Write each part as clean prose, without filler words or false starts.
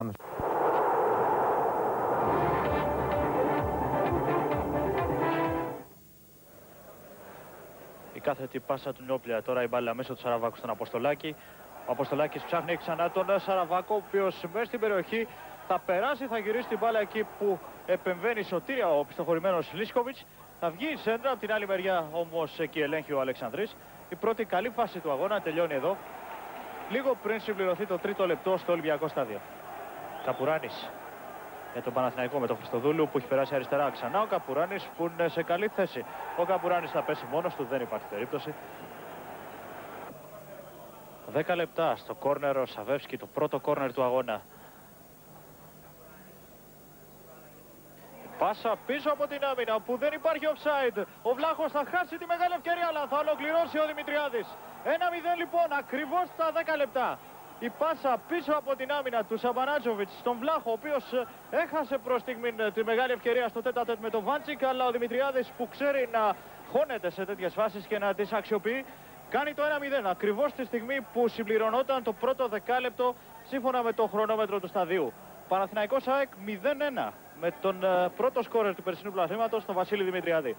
Η κάθετη πάσα του Νιόπλια, τώρα η μπάλα μέσω του Σαραβάκου στον Αποστολάκη. Ο Αποστολάκης ψάχνει ξανά τον Σαραβάκο, ο οποίος μέσα στην περιοχή θα περάσει, θα γυρίσει την μπάλα εκεί που επεμβαίνει σωτήρια ο πιστοχωρημένος Λίσκοβιτς. Θα βγει η σέντρα, από την άλλη μεριά όμως εκεί ελέγχει ο Αλεξανδρής. Η πρώτη καλή φάση του αγώνα τελειώνει εδώ, λίγο πριν συμπληρωθεί το τρίτο λεπτό στο Ολυμπιακό στάδιο. Καπουράνης για τον Παναθηναϊκό με τον Χριστοδούλου που έχει περάσει αριστερά ξανά. Ο Καπουράνης που είναι σε καλή θέση. Ο Καπουράνης θα πέσει μόνος του, δεν υπάρχει περίπτωση. 10 λεπτά στο κόρνερ ο Σαβεύσκι, το πρώτο κόρνερ του αγώνα. Πάσα πίσω από την άμυνα που δεν υπάρχει offside. Ο Βλάχος θα χάσει τη μεγάλη ευκαιρία, αλλά θα ολοκληρώσει ο Δημητριάδης. 1-0 λοιπόν, ακριβώς στα 10 λεπτά. Η πάσα πίσω από την άμυνα του Σαμπανάτζοβιτς στον Βλάχο, ο οποίος έχασε προς στιγμή τη μεγάλη ευκαιρία στο τέτα-τέτ με τον Βάντσικ, αλλά ο Δημητριάδης που ξέρει να χώνεται σε τέτοιες φάσεις και να τις αξιοποιεί, κάνει το 1-0 ακριβώς τη στιγμή που συμπληρωνόταν το πρώτο δεκάλεπτο σύμφωνα με το χρονόμετρο του σταδίου. Παναθηναϊκός ΑΕΚ 0-1 με τον πρώτο σκόρερ του περσινού πρωταθλήματος, τον Βασίλη Δημητριάδη.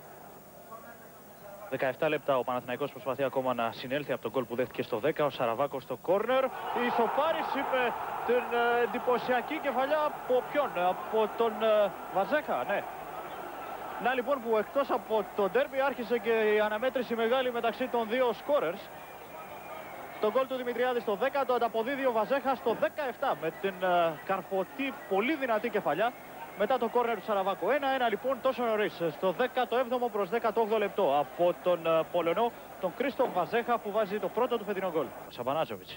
17 λεπτά ο Παναθηναϊκός προσπαθεί ακόμα να συνέλθει από τον γκολ που δέχτηκε στο 10. Ο Σαραβάκος στο κόρνερ. Η ισοφάριση με την εντυπωσιακή κεφαλιά από ποιον? Από τον Βαζέχα, ναι. Να λοιπόν που εκτός από το ντέρμπι άρχισε και η αναμέτρηση μεγάλη μεταξύ των δύο σκόρερς. Το γκολ του Δημητριάδη στο 10, το ανταποδίδει ο Βαζέχα στο 17 με την καρφωτή πολύ δυνατή κεφαλιά μετά το κόρνερ του Σαραβάκου. 1-1 λοιπόν τόσο νωρίς στο 17ο προς 18ο λεπτό από τον Πολωνό, τον Κρίστοφ Βαζέχα, που βάζει το πρώτο του φετινό γκολ. Σαμπανάτζοβιτς.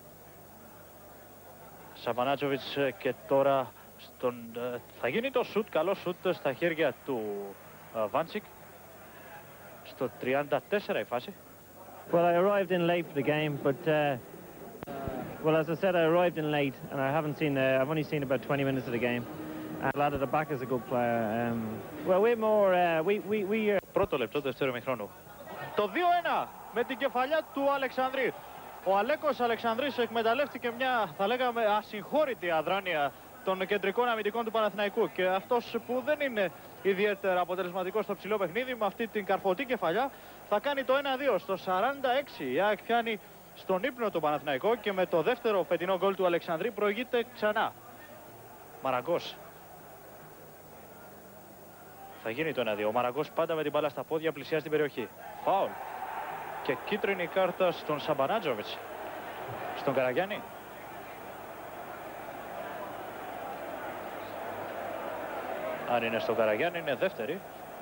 Σαμπανάτζοβιτς και τώρα θα γίνει το σουτ, καλό σουτ στα χέρια του Βάντσικ. Στο 34 η φάση. Well, I arrived in late for the game, but well, as I said, I arrived in late, and I've only seen about 20 minutes of the game. And the lad at the back is a good player. Well, we're more, we. Πρώτο λεπτό, δεύτερο ημιχρόνου. Το 2-1 με την κεφαλιά του Αλεξανδρή. Ο Αλέκος Αλεξανδρής εκμεταλλεύτηκε μια, θα λέγαμε, ασυγχώρητη αδράνεια των κεντρικών αμυντικών του Παναθηναϊκού. Και αυτός που δεν είναι ιδιαίτερα αποτελεσματικός στο ψηλό παιχνίδι, με αυτή την καρφωτή κεφαλιά, θα κάνει το 1-2 στο 46. Η ΑΕΚ πιάνει στον ύπνο του Παναθηναϊκό και με το δεύτερο φετινό γκολ του Αλεξανδρή προηγείται ξανά. Μαραγκός. Θα γίνει το 1-2. Ο Μαραγκός πάντα με την μπάλα στα πόδια πλησιάζει την περιοχή. Φάουλ. Και κίτρινη κάρτα στον Σαμπανάτζοβιτς. Στον Καραγιάννη. Αν είναι στον Καραγιάννη είναι δεύτερη.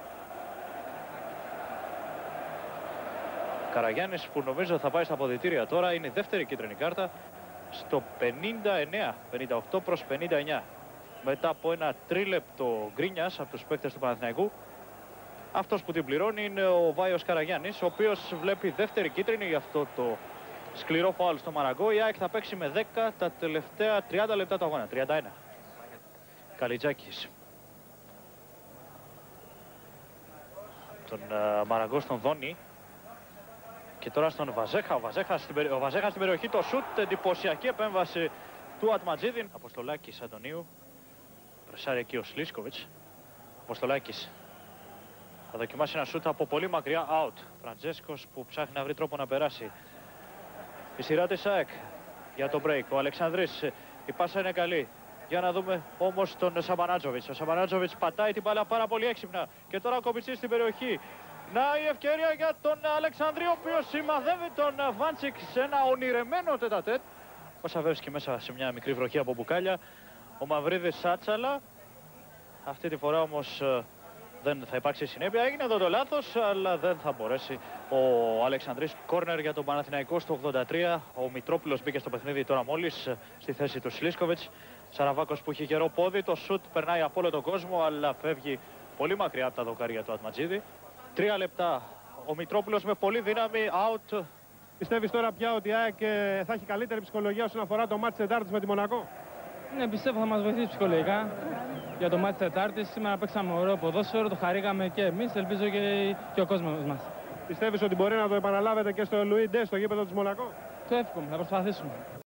Καραγιάννης που νομίζω θα πάει στα αποδυτήρια τώρα, είναι η δεύτερη κίτρινη κάρτα στο 59, 58 προς 59. Μετά από ένα τρίλεπτο γκρίνιας από τους παίκτες του Παναθηναϊκού, αυτός που την πληρώνει είναι ο Βάιος Καραγιάννης, ο οποίος βλέπει δεύτερη κίτρινη για αυτό το σκληρό φάουλ στο Μαραγκό. Η ΑΕΚ θα παίξει με 10 τα τελευταία 30 λεπτά του αγώνα, 31. Καλιτζάκης. Τον Μαραγκό στον Δόνη. Και τώρα στον Βαζέχα. Ο Βαζέχα στην περιοχή, το σουτ, εντυπωσιακή επέμβαση του Ατματζίδη. Αποστολάκης Αντωνίου. Πρεσάρει εκεί ο Σλίσκοβιτς. Αποστολάκης θα δοκιμάσει ένα σουτ από πολύ μακριά, out. Φραντζέσκος που ψάχνει να βρει τρόπο να περάσει. Η σειρά της ΑΕΚ για το break. Ο Αλεξανδρής, η πάσα είναι καλή. Για να δούμε όμως τον Σαμπανάτζοβιτς. Ο Σαμπανάτζοβιτς πατάει την μπάλα πάρα πολύ έξυπνα. Και τώρα κομπιτσί στην περιοχή. Να η ευκαιρία για τον Αλεξανδρή, ο οποίος σημαδεύει τον Βάντσικ σε ένα ονειρεμένο τέτα-τέτ. Ο Σαβεύσκι μέσα σε μια μικρή βροχή από μπουκάλια. Ο Μαυρίδης Σάτσαλα. Αυτή τη φορά όμως δεν θα υπάρξει συνέπεια. Έγινε εδώ το λάθος, αλλά δεν θα μπορέσει ο Αλεξανδρής. Κόρνερ για τον Παναθηναϊκό στο 83. Ο Μητρόπουλος μπήκε στο παιχνίδι τώρα μόλις στη θέση του Σλίσκοβιτς. Σαραβάκος που έχει καιρό πόδι. Το σουτ περνάει από όλο τον κόσμο, αλλά φεύγει πολύ μακριά από τα δοκάρια του Ατματζίδη. 3 λεπτά. Ο Μητρόπουλος με πολύ δύναμη, out. Πιστεύεις τώρα πια ότι η ΑΕΚ θα έχει καλύτερη ψυχολογία όσον αφορά το μάτς Τετάρτης με τη Μονακό? Ναι, πιστεύω θα μας βοηθήσει ψυχολογικά για το μάτς Τετάρτης. Σήμερα παίξαμε ωραίο ποδόσφαιρο, το χαρήκαμε και εμείς, ελπίζω και ο κόσμος μας. Πιστεύεις ότι μπορεί να το επαναλάβετε και στο Λουί Ντε, στο γήπεδο της Μονακό? Το εύχομαι, θα προσπαθήσουμε.